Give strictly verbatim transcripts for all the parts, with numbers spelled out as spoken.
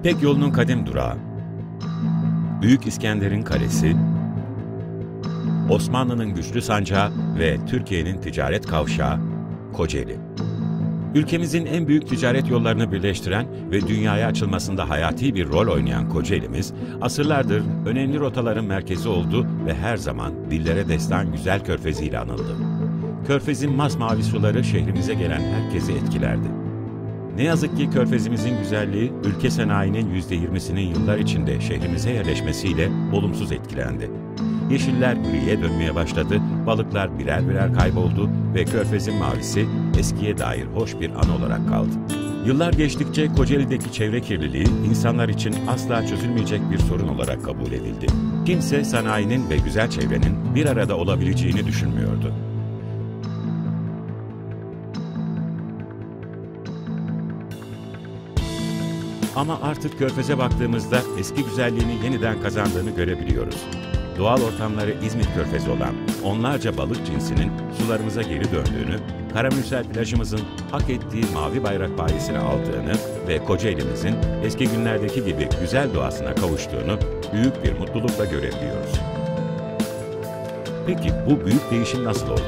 İpek yolunun kadim durağı, Büyük İskender'in kalesi, Osmanlı'nın güçlü sancağı ve Türkiye'nin ticaret kavşağı Kocaeli. Ülkemizin en büyük ticaret yollarını birleştiren ve dünyaya açılmasında hayati bir rol oynayan Kocaeli'miz, asırlardır önemli rotaların merkezi oldu ve her zaman dillere destan güzel körfeziyle anıldı. Körfez'in masmavi suları şehrimize gelen herkesi etkilerdi. Ne yazık ki körfezimizin güzelliği, ülke sanayinin yüzde yirmisinin yıllar içinde şehrimize yerleşmesiyle olumsuz etkilendi. Yeşiller griye dönmeye başladı, balıklar birer birer kayboldu ve körfezin mavisi eskiye dair hoş bir an olarak kaldı. Yıllar geçtikçe Kocaeli'deki çevre kirliliği insanlar için asla çözülmeyecek bir sorun olarak kabul edildi. Kimse sanayinin ve güzel çevrenin bir arada olabileceğini düşünmüyordu. Ama artık Körfez'e baktığımızda eski güzelliğini yeniden kazandığını görebiliyoruz. Doğal ortamları İzmit Körfezi olan onlarca balık cinsinin sularımıza geri döndüğünü, Karamürsel plajımızın hak ettiği mavi bayrak bayisini aldığını ve Kocaeli'mizin eski günlerdeki gibi güzel doğasına kavuştuğunu büyük bir mutlulukla görebiliyoruz. Peki bu büyük değişim nasıl oldu?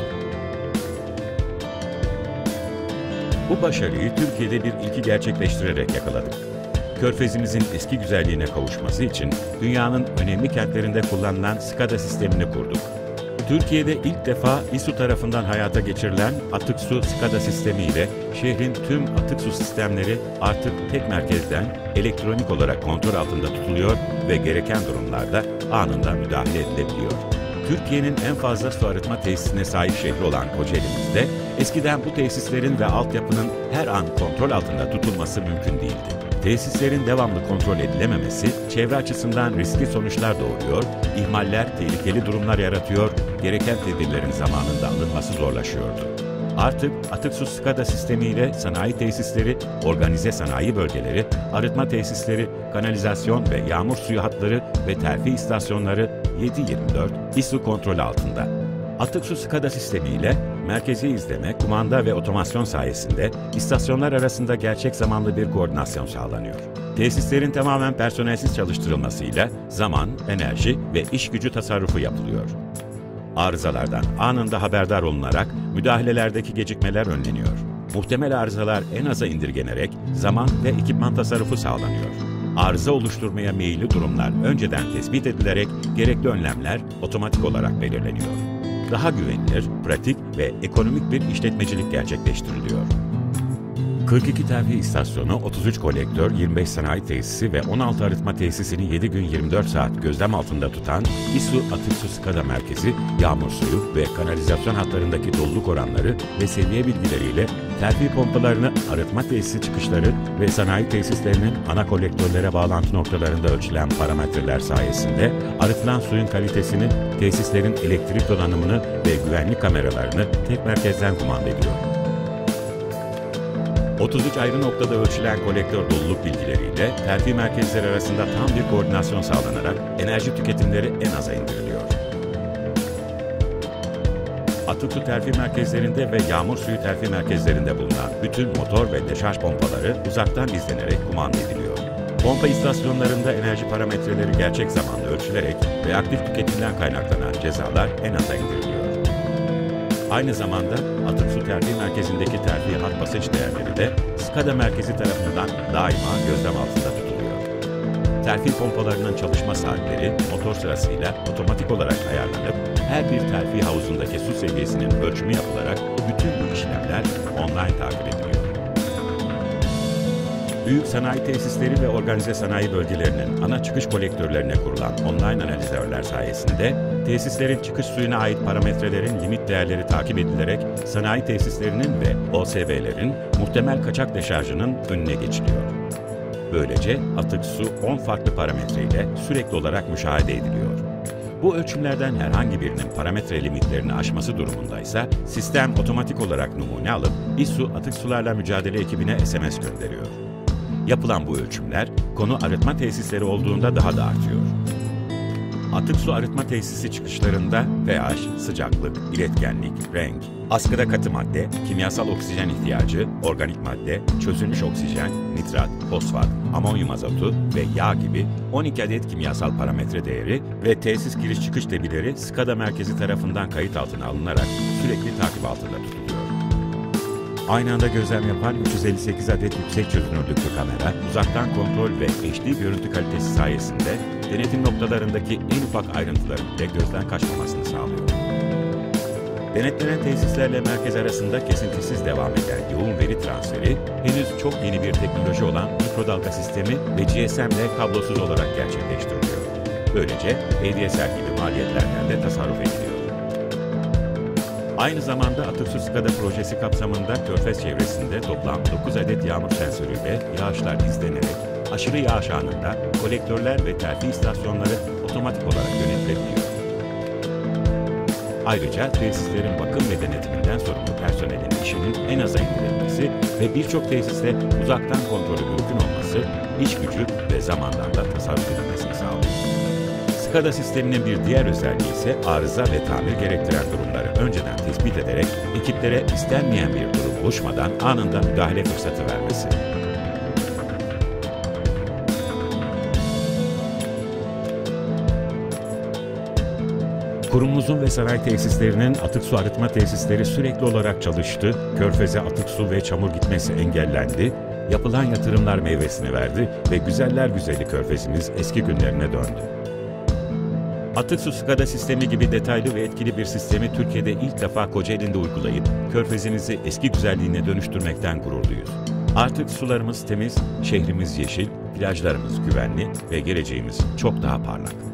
Bu başarıyı Türkiye'de bir ilki gerçekleştirerek yakaladık. Körfezimizin eski güzelliğine kavuşması için dünyanın önemli kentlerinde kullanılan SCADA sistemini kurduk. Türkiye'de ilk defa İSU tarafından hayata geçirilen atık su SCADA sistemi ile şehrin tüm atık su sistemleri artık tek merkezden elektronik olarak kontrol altında tutuluyor ve gereken durumlarda anında müdahale edilebiliyor. Türkiye'nin en fazla su arıtma tesisine sahip şehri olan Kocaeli'mizde eskiden bu tesislerin ve altyapının her an kontrol altında tutulması mümkün değildi. Tesislerin devamlı kontrol edilememesi, çevre açısından riskli sonuçlar doğuruyor, ihmaller tehlikeli durumlar yaratıyor, gereken tedbirlerin zamanında alınması zorlaşıyordu. Artık atık su SCADA sistemiyle sanayi tesisleri, organize sanayi bölgeleri, arıtma tesisleri, kanalizasyon ve yağmur suyu hatları ve terfi istasyonları yedi yirmi dört İSU kontrol altında. Atık su SCADA sistemiyle merkezi izleme, kumanda ve otomasyon sayesinde istasyonlar arasında gerçek zamanlı bir koordinasyon sağlanıyor. Tesislerin tamamen personelsiz çalıştırılmasıyla zaman, enerji ve iş gücü tasarrufu yapılıyor. Arızalardan anında haberdar olunarak müdahalelerdeki gecikmeler önleniyor. Muhtemel arızalar en aza indirgenerek zaman ve ekipman tasarrufu sağlanıyor. Arıza oluşturmaya meyilli durumlar önceden tespit edilerek gerekli önlemler otomatik olarak belirleniyor. Daha güvenilir, pratik ve ekonomik bir işletmecilik gerçekleştiriliyor. kırk iki terfi istasyonu, otuz üç kolektör, yirmi beş sanayi tesisi ve on altı arıtma tesisini yedi gün yirmi dört saat gözlem altında tutan İSU Atık Su SCADA Merkezi, yağmur suyu ve kanalizasyon hatlarındaki doluluk oranları ve seviye bilgileriyle terfi pompalarını, arıtma tesisi çıkışları ve sanayi tesislerinin ana kolektörlere bağlantı noktalarında ölçülen parametreler sayesinde arıtılan suyun kalitesini, tesislerin elektrik donanımını ve güvenlik kameralarını tek merkezden kumanda ediyor. otuz üç ayrı noktada ölçülen kolektör doluluk bilgileriyle terfi merkezleri arasında tam bir koordinasyon sağlanarak enerji tüketimleri en aza indiriliyor. Atık su terfi merkezlerinde ve yağmur suyu terfi merkezlerinde bulunan bütün motor ve deşarj pompaları uzaktan izlenerek kumanda ediliyor. Pompa istasyonlarında enerji parametreleri gerçek zamanlı ölçülerek ve aktif tüketimden kaynaklanan cezalar en aza indiriliyor. Aynı zamanda atık su terfi merkezindeki terfi hat basınç değerleri de SCADA merkezi tarafından daima gözlem altında tutuluyor. Terfi pompalarının çalışma saatleri motor sırasıyla otomatik olarak ayarlanıp her bir terfi havuzundaki su seviyesinin ölçümü yapılarak bütün bu işlemler online takip ediliyor. Büyük sanayi tesisleri ve organize sanayi bölgelerinin ana çıkış kolektörlerine kurulan online analizörler sayesinde tesislerin çıkış suyuna ait parametrelerin limit değerleri takip edilerek sanayi tesislerinin ve O S B'lerin muhtemel kaçak deşarjının önüne geçiliyor. Böylece atık su on farklı parametreyle sürekli olarak müşahede ediliyor. Bu ölçümlerden herhangi birinin parametre limitlerini aşması durumundaysa sistem otomatik olarak numune alıp İSU Atık Sularla Mücadele ekibine S M S gönderiyor. Yapılan bu ölçümler konu arıtma tesisleri olduğunda daha da artıyor. Atık su arıtma tesisi çıkışlarında pH, sıcaklık, iletkenlik, renk, askıda katı madde, kimyasal oksijen ihtiyacı, organik madde, çözülmüş oksijen, nitrat, fosfat, amonyum azotu ve yağ gibi on iki adet kimyasal parametre değeri ve tesis giriş çıkış debileri SCADA merkezi tarafından kayıt altına alınarak sürekli takip altında tutuluyor. Aynı anda gözlem yapan üç yüz elli sekiz adet yüksek çözünürlüklü kamera, uzaktan kontrol ve H D görüntü kalitesi sayesinde denetim noktalarındaki en ufak ayrıntıların bile gözden kaçmamasını sağlıyor. Denetlenen tesislerle merkez arasında kesintisiz devam eden yoğun veri transferi, henüz çok yeni bir teknoloji olan mikrodalga sistemi ve G S M ile kablosuz olarak gerçekleştiriliyor. Böylece A D S L gibi maliyetlerden de tasarruf ediliyor. Aynı zamanda atık su SCADA projesi kapsamında Körfez çevresinde toplam dokuz adet yağmur sensörüyle yağışlar izlenerek, aşırı yağış anında kolektörler ve terfi istasyonları otomatik olarak yönetilebiliyor. Ayrıca tesislerin bakım ve denetiminden sorumlu personelin işinin en aza indirilmesi ve birçok tesiste uzaktan kontrolü mümkün olması, iş gücü ve zamandan da tasarruf edilmesini sağlıyor. SCADA sisteminin bir diğer özelliği ise arıza ve tamir gerektiren durumları önceden tespit ederek ekiplere istenmeyen bir durum oluşmadan anında müdahale fırsatı vermesi. Kurumumuzun ve sanayi tesislerinin atık su arıtma tesisleri sürekli olarak çalıştı, Körfez'e atık su ve çamur gitmesi engellendi, yapılan yatırımlar meyvesini verdi ve güzeller güzeli Körfez'imiz eski günlerine döndü. Atık su SCADA sistemi gibi detaylı ve etkili bir sistemi Türkiye'de ilk defa Kocaeli'nde uygulayıp Körfez'imizi eski güzelliğine dönüştürmekten gururluyuz. Artık sularımız temiz, şehrimiz yeşil, plajlarımız güvenli ve geleceğimiz çok daha parlak.